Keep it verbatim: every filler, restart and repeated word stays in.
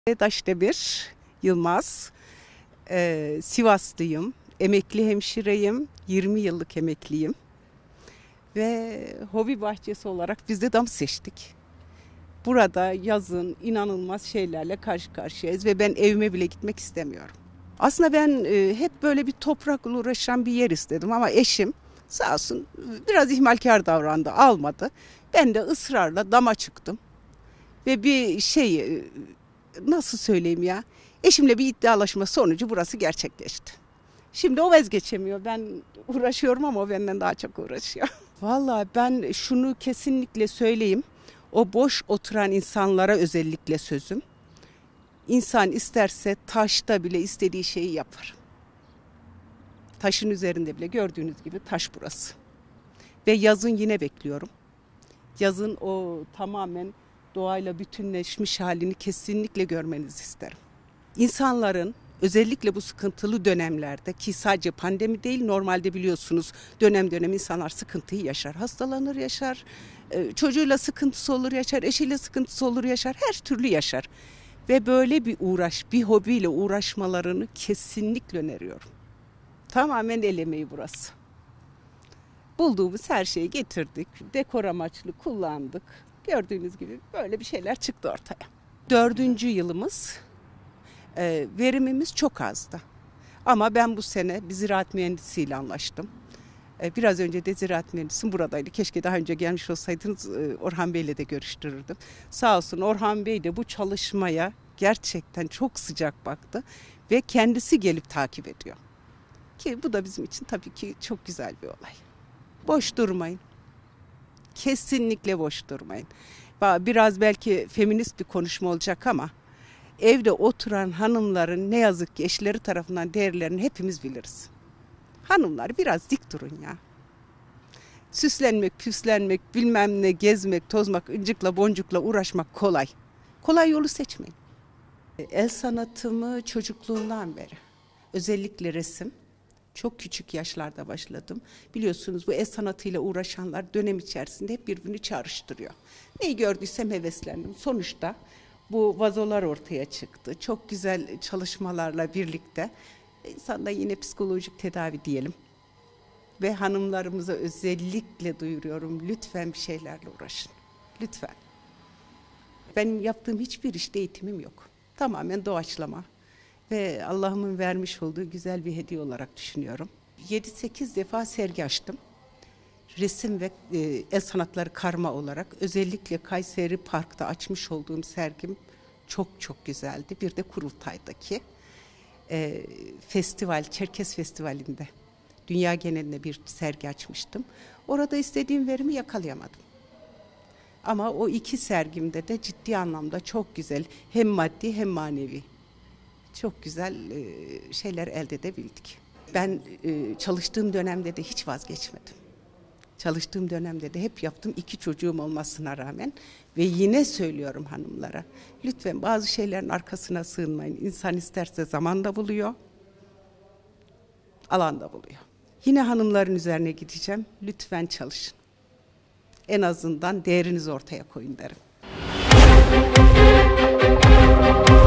Daşdemir Yılmaz, ee, Sivaslıyım, emekli hemşireyim, yirmi yıllık emekliyim ve hobi bahçesi olarak biz de dam seçtik. Burada yazın inanılmaz şeylerle karşı karşıyayız ve ben evime bile gitmek istemiyorum. Aslında ben e, hep böyle bir toprakla uğraşan bir yer istedim ama eşim sağ olsun biraz ihmalkar davrandı, almadı. Ben de ısrarla dama çıktım ve bir şey... Nasıl söyleyeyim ya? Eşimle bir iddialaşma sonucu burası gerçekleşti. Şimdi o vazgeçemiyor. Ben uğraşıyorum ama o benden daha çok uğraşıyor. Vallahi ben şunu kesinlikle söyleyeyim. O boş oturan insanlara özellikle sözüm. İnsan isterse taşta bile istediği şeyi yapar. Taşın üzerinde bile gördüğünüz gibi taş burası. Ve yazın yine bekliyorum. Yazın o tamamen doğayla bütünleşmiş halini kesinlikle görmenizi isterim. İnsanların özellikle bu sıkıntılı dönemlerde, ki sadece pandemi değil, normalde biliyorsunuz dönem dönem insanlar sıkıntıyı yaşar, hastalanır yaşar, çocuğuyla sıkıntısı olur yaşar, eşiyle sıkıntısı olur yaşar, her türlü yaşar. Ve böyle bir uğraş, bir hobiyle uğraşmalarını kesinlikle öneriyorum. Tamamen el emeği burası. Bulduğumuz her şeyi getirdik, dekor amaçlı kullandık. Gördüğünüz gibi böyle bir şeyler çıktı ortaya. Dördüncü yılımız, e, verimimiz çok azdı. Ama ben bu sene bir ziraat mühendisiyle anlaştım. E, biraz önce de ziraat mühendisim buradaydı. Keşke daha önce gelmiş olsaydınız, e, Orhan Bey'le de görüştürürdüm. Sağ olsun Orhan Bey de bu çalışmaya gerçekten çok sıcak baktı ve kendisi gelip takip ediyor. Ki bu da bizim için tabii ki çok güzel bir olay. Boş durmayın. Kesinlikle boş durmayın. Biraz belki feminist bir konuşma olacak ama evde oturan hanımların ne yazık ki eşleri tarafından değerlerini hepimiz biliriz. Hanımlar biraz dik durun ya. Süslenmek, püslenmek, bilmem ne, gezmek, tozmak, ıncıkla boncukla uğraşmak kolay. Kolay yolu seçmeyin. El sanatımı çocukluğumdan beri, özellikle resim. Çok küçük yaşlarda başladım. Biliyorsunuz bu el sanatıyla uğraşanlar dönem içerisinde hep birbirini çağrıştırıyor. Neyi gördüysem heveslendim. Sonuçta bu vazolar ortaya çıktı. Çok güzel çalışmalarla birlikte insanda yine psikolojik tedavi diyelim. Ve hanımlarımıza özellikle duyuruyorum. Lütfen bir şeylerle uğraşın. Lütfen. Benim yaptığım hiçbir işte eğitimim yok. Tamamen doğaçlama. Ve Allah'ımın vermiş olduğu güzel bir hediye olarak düşünüyorum. yedi sekiz defa sergi açtım. Resim ve e, el sanatları karma olarak. Özellikle Kayseri Park'ta açmış olduğum sergim çok çok güzeldi. Bir de Kurultay'daki e, festival, Çerkes Festivali'nde dünya genelinde bir sergi açmıştım. Orada istediğim verimi yakalayamadım. Ama o iki sergimde de ciddi anlamda çok güzel, hem maddi hem manevi çok güzel şeyler elde edebildik. Ben çalıştığım dönemde de hiç vazgeçmedim. Çalıştığım dönemde de hep yaptım, iki çocuğum olmasına rağmen. Ve yine söylüyorum hanımlara, lütfen bazı şeylerin arkasına sığınmayın. İnsan isterse zaman da buluyor, alan da buluyor. Yine hanımların üzerine gideceğim, lütfen çalışın. En azından değerinizi ortaya koyun derim.